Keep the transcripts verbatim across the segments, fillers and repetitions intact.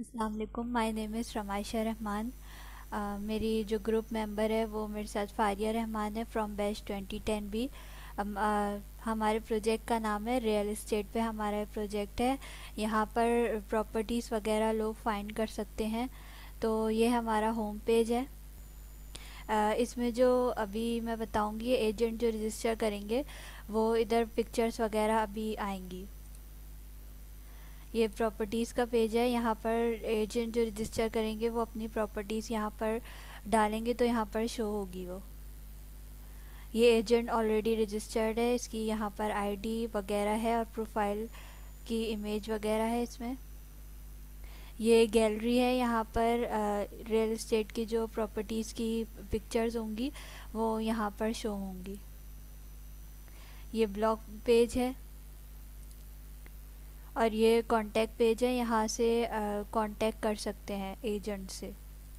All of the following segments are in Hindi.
अस्सलाम वालेकुम। My name is Ramaisha Rahman. अ, मेरी जो ग्रुप मेंबर है वो मेरे साथ फारिया रहमान है from batch twenty ten B. हम अ, हमारे प्रोजेक्ट का नाम है रियल इस्टेट पे हमारा प्रोजेक्ट है। यहाँ पर प्रॉपर्टीज़ वगैरह लोग फाइंड कर सकते हैं। तो ये हमारा होम पेज है। अ, इसमें जो अभी मैं बताऊँगी एजेंट जो रजिस्टर करेंगे वो इधर पिक्चर्स वगैरह अभी आएंगी। ये प्रॉपर्टीज़ का पेज है। यहाँ पर एजेंट जो रजिस्टर करेंगे वो अपनी प्रॉपर्टीज़ यहाँ पर डालेंगे तो यहाँ पर शो होगी वो। ये एजेंट ऑलरेडी रजिस्टर्ड है। इसकी यहाँ पर आईडी वगैरह है और प्रोफाइल की इमेज वगैरह है इसमें। ये गैलरी है। यहाँ पर रियल इस्टेट की जो प्रॉपर्टीज़ की पिक्चर्स होंगी वो यहाँ पर शो होंगी। ये ब्लॉग पेज है और ये कांटेक्ट पेज है। यहाँ से कांटेक्ट कर सकते हैं एजेंट से।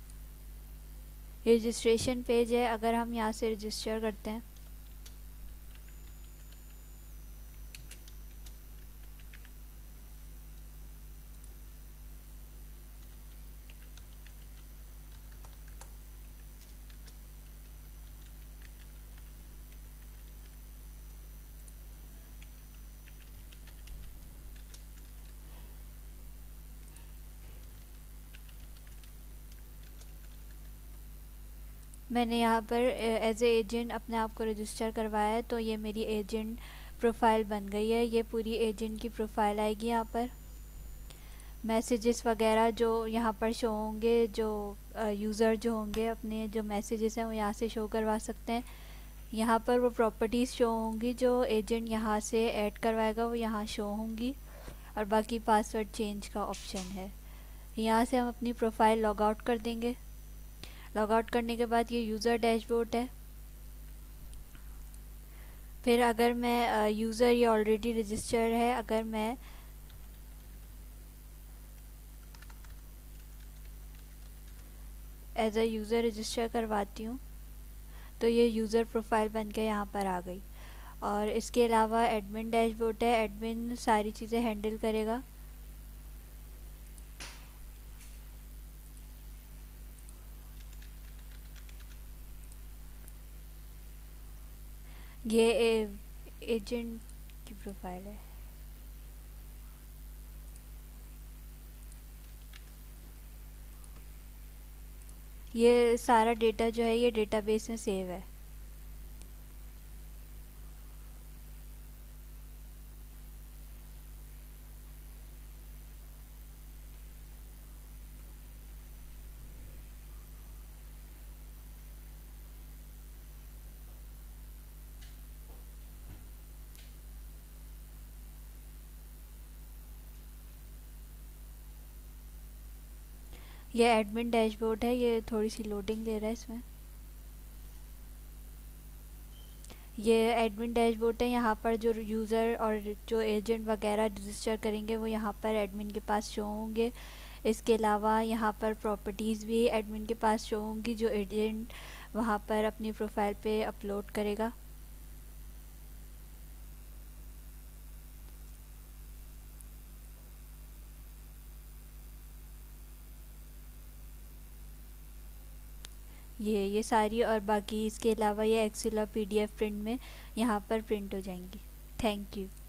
रजिस्ट्रेशन पेज है। अगर हम यहाँ से रजिस्टर करते हैं मैंने यहाँ पर एज ए एजेंट अपने आप को रजिस्टर करवाया है तो ये मेरी एजेंट प्रोफाइल बन गई है। ये पूरी एजेंट की प्रोफाइल आएगी। यहाँ पर मैसेजेस वगैरह जो यहाँ पर शो होंगे, जो यूज़र जो होंगे अपने जो मैसेजेस हैं वो यहाँ से शो करवा सकते हैं। यहाँ पर वो प्रॉपर्टीज़ शो होंगी जो एजेंट यहाँ से ऐड करवाएगा वो यहाँ शो होंगी। और बाकी पासवर्ड चेंज का ऑप्शन है। यहाँ से हम अपनी प्रोफाइल लॉग आउट कर देंगे। लॉग आउट करने के बाद ये यूज़र डैशबोर्ड है। फिर अगर मैं यूज़र ये ऑलरेडी रजिस्टर्ड है, अगर मैं एज अ यूज़र रजिस्टर करवाती हूँ तो ये यूज़र प्रोफाइल बन के यहाँ पर आ गई। और इसके अलावा एडमिन डैशबोर्ड है। एडमिन सारी चीज़ें हैंडल करेगा। ये एजेंट की प्रोफाइल है। ये सारा डेटा जो है ये डेटाबेस में सेव है। ये एडमिन डैशबोर्ड है। ये थोड़ी सी लोडिंग ले रहा है इसमें। ये एडमिन डैशबोर्ड है। यहाँ पर जो यूज़र और जो एजेंट वगैरह रजिस्टर करेंगे वो यहाँ पर एडमिन के पास शो होंगे। इसके अलावा यहाँ पर प्रॉपर्टीज़ भी एडमिन के पास शो होंगी जो एजेंट वहाँ पर अपनी प्रोफाइल पे अपलोड करेगा। ये ये सारी और बाकी इसके अलावा ये एक्सेल और पीडीएफ प्रिंट में यहाँ पर प्रिंट हो जाएंगी। Thank you.